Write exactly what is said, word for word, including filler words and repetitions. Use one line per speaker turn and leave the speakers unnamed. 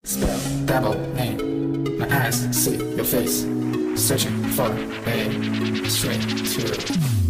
Spell, double name. My eyes see your face, searching for a straight to